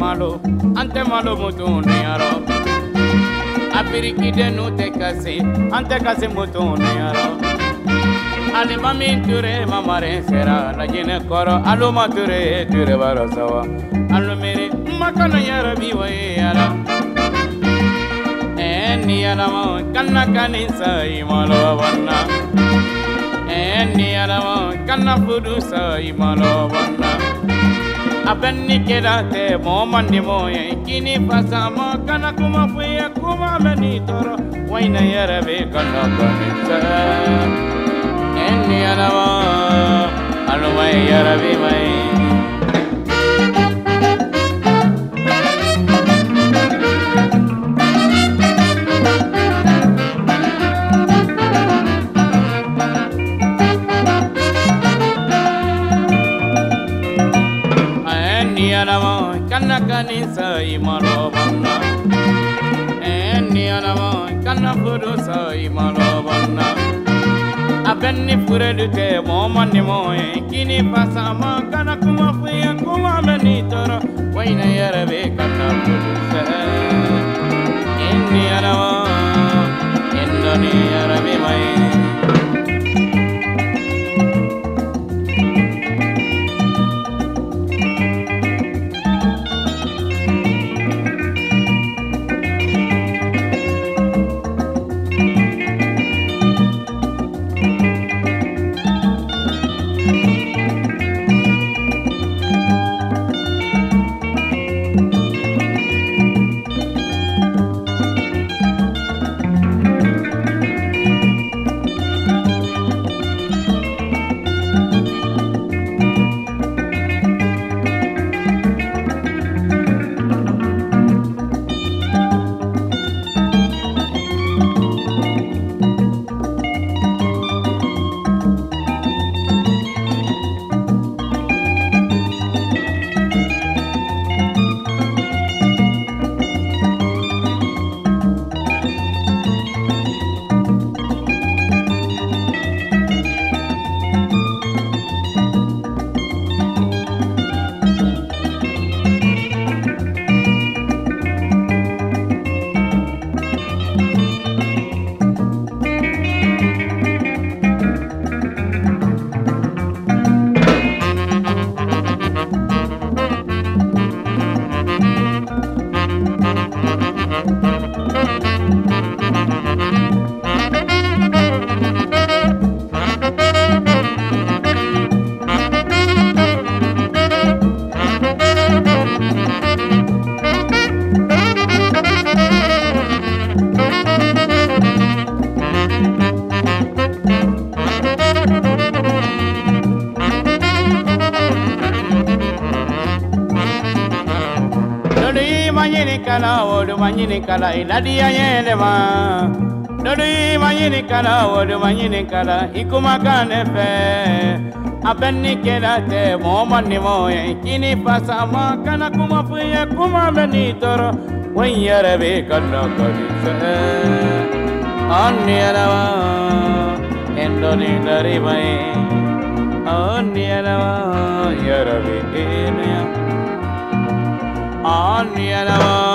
malo ante malo mutuni yaro Afiriki de nu te kasi ante kasi mutuni yaro Ali mami ture mamare sera la jine koro aluma ture ture barasawa alu mere makana yara biwa yara Eni yara mo kanna kanisa imalo wanna Eni yara mo kanna fudu sa imalo wanna Abenni kedate mo mandi mo kini pasama kana kuma fuya kuma meni toro waina yara be kanna kanisa Eni yara mo aluma yara be mai Kanna kanisa imalo banna Eni anamo kanna fudu sa imalo banna Abenni furedute mo manni mo kini pasama kana kuma fuya kuma meni toro waina yarabe kanna fudu sa Eni anamo endoni yarabe mai Manyini kala iladi ayele ma Dodi manyini kala wodu manyini kala ikuma kanefe Abenni kedate mo manni mo kini pasama kana kuma fuya kuma beni toro wanyara be kanna kadise Anniyalawa endoni dari mai Anniyalawa yarabe enuya Anniyalawa